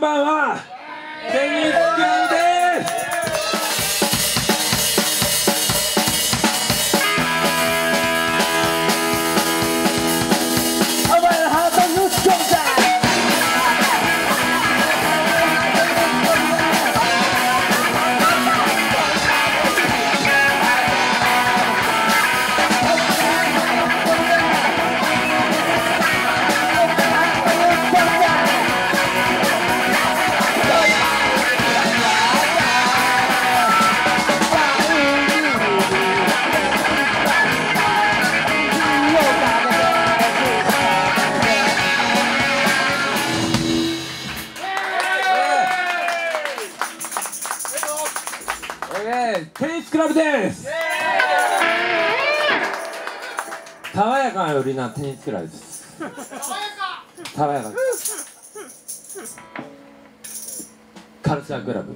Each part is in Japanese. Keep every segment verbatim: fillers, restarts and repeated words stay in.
ばんは、テニスクラブです。お前のハート盗んだ。テニスクラブです。爽やかよりなテニスクラブです。爽やかです。カルチャークラブ、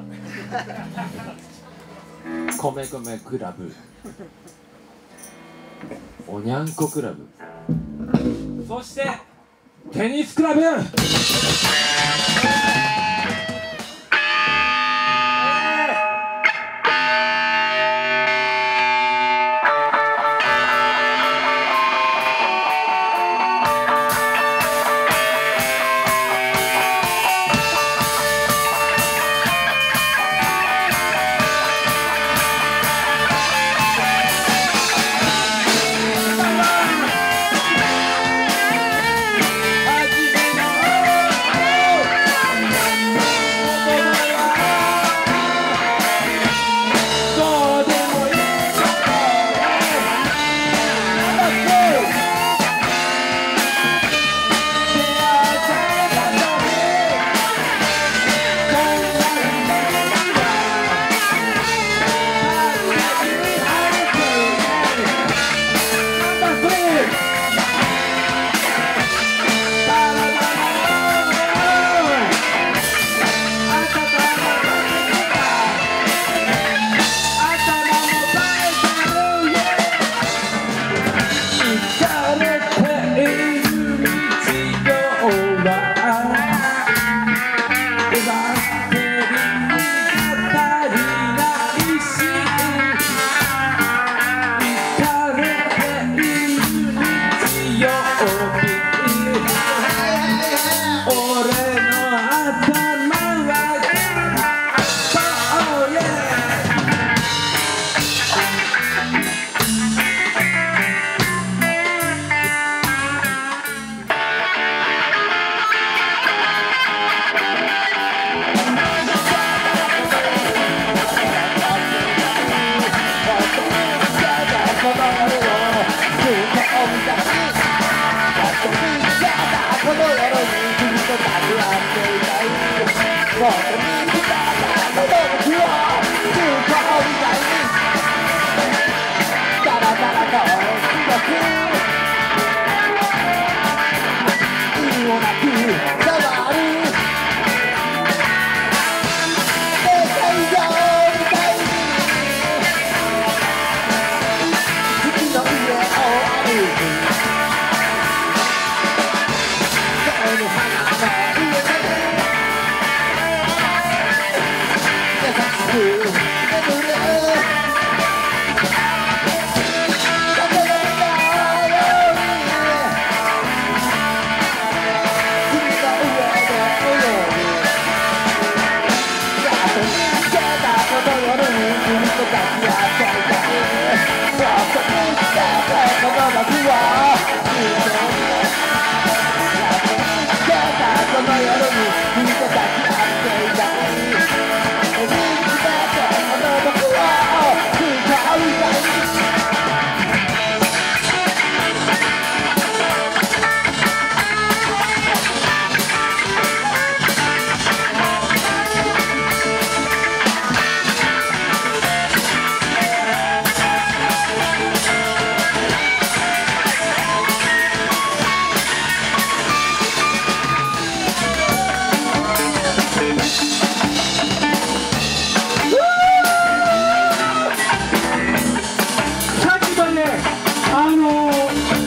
米米クラブ、おにゃんこクラブ、そしてテニスクラブ。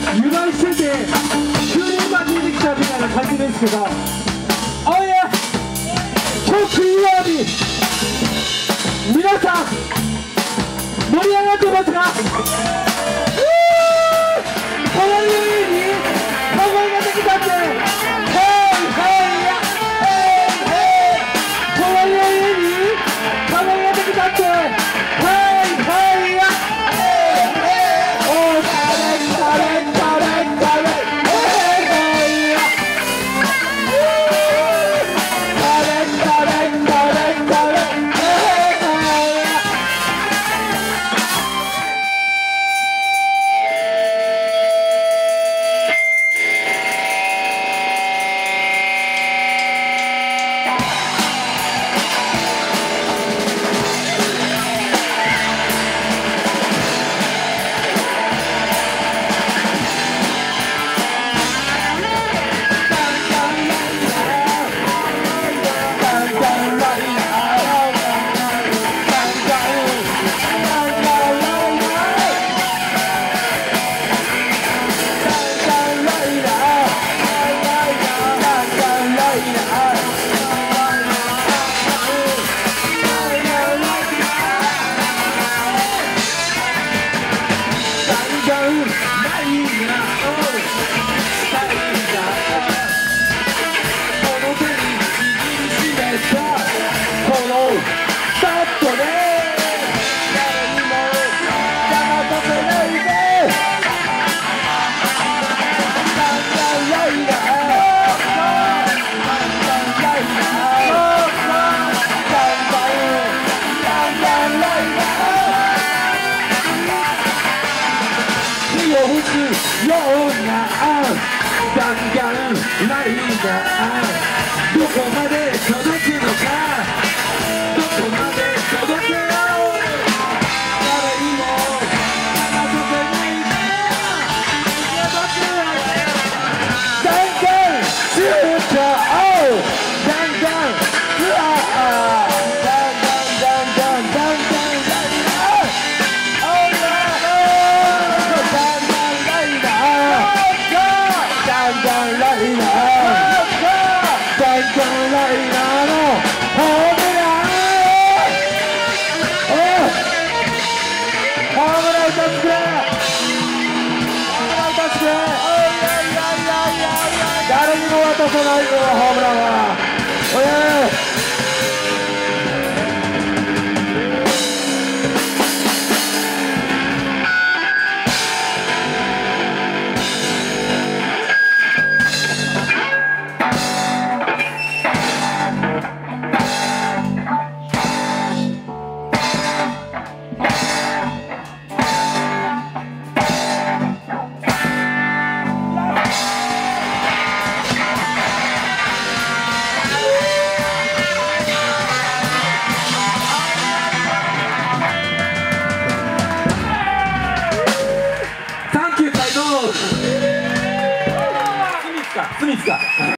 ですけど、おいやますか。この指に囲いができたって、ヘイヘイやヘイヘイ、この指に囲いができたって、ヘイヘイやヘイヘイ、おータレンタレンタレンタレン、ヘイヘイやタレンタレンタレンタレン、ヘイヘイや。ような弾丸ライダー、どこまで届くのか、どこまで届けよう、誰にも離させないで、弾丸シュート、弾丸ツアー、弾丸弾丸弾丸誰にも渡さないよ、ホームランは。スミスか、スミスか。